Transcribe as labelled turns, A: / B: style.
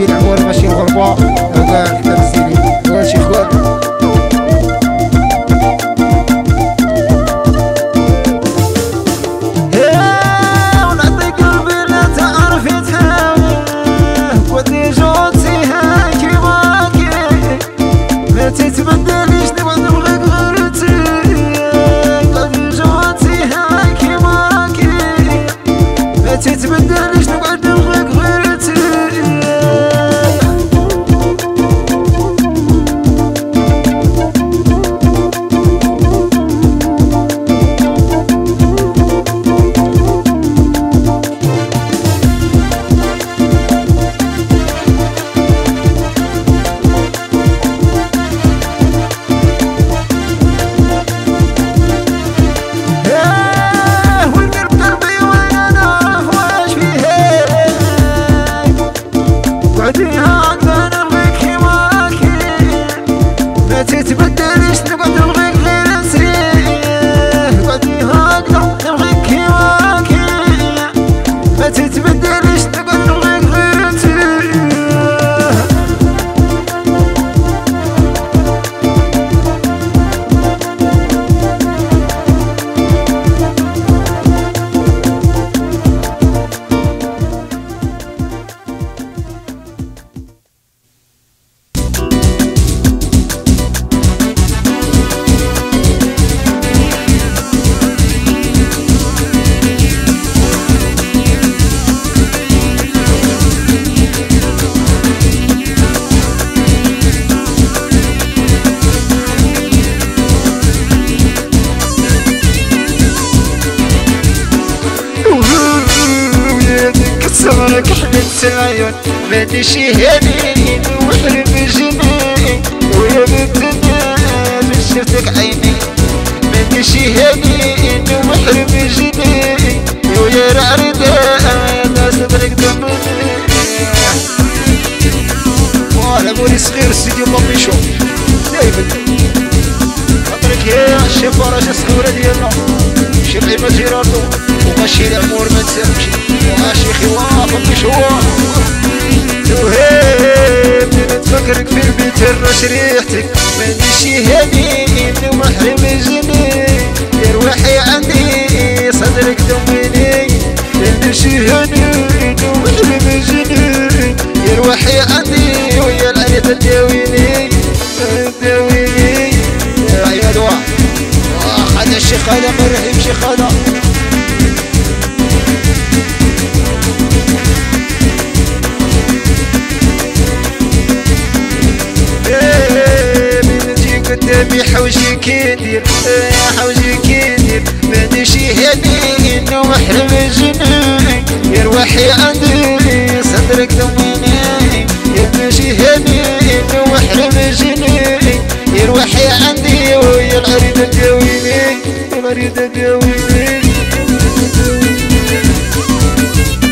A: ماشي العمر ماشي الغربة وكاع كتاب السيري وهادشي خوالنا.
B: تتبدليش نبغى نبغيك غير انت غادي جواتي هاي كيما كي ما تتبدليش نبغى نبغيك غير انت تتبدليش نبغى نبغيك غير انت قعدي هكذا نبغيك كيما كي ما تتبدليش نبغى نبغيك غير انت صغرك حلت العيون مانيش هاني وحرم جنين ويا بالدنيا شفتك عيني مانيش هاني وحرم جنين ويا رعردا لا صدرك دمني وانا موري صغير سيدي بابي شو دايما خاطرك يا شيف راجل صغيرة ديالنا شيف عيما جيراردو وماشي الامور ما تسالش وعاشي خواف مشوار توهيب نتفكرك في البيت الراش ريحتك مانيش هاني ومحرم جنين يا روحي عندي صدرك دميني مانيش هاني ومحرم جنين يا روحي عندي ويا العين تداويني تداويني يا عيال واحد هذا الشيخ هذا مرحب شيخ هذا قدامي حوجي كندير يا حوجي كندير مانيش هاني ومحرم جنين يا روحي عندي صدرك دميني يا ماشي هاني ومحرم جنين يا روحي عندي ويا العريضة داويني العريضة داويني